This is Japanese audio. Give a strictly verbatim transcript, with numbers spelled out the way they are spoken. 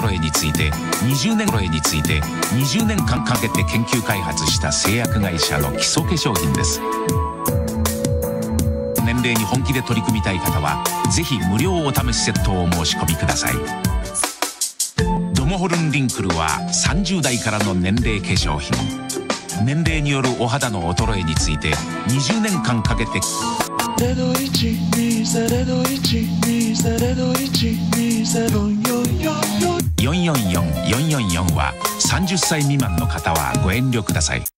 衰えについてにじゅうねん衰えについてにじゅうねんかんかけて研究開発した製薬会社の基礎化粧品です。年齢に本気で取り組みたい方はぜひ無料お試しセットをお申し込みください。ドモホルンリンクルはさんじゅうだいからの年齢化粧品。年齢によるお肌の衰えについてにじゅうねんかんかけてよんよんよんよんよんよんはさんじゅっさい未満の方はご遠慮ください。